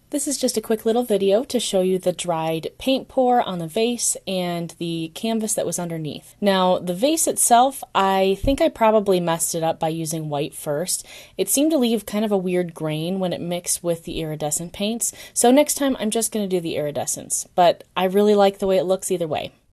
This is just a quick little video to show you the dried paint pour on the vase and the canvas that was underneath. Now, the vase itself, I think I probably messed it up by using white first. It seemed to leave kind of a weird grain when it mixed with the iridescent paints, so next time I'm just going to do the iridescents, but I really like the way it looks either way.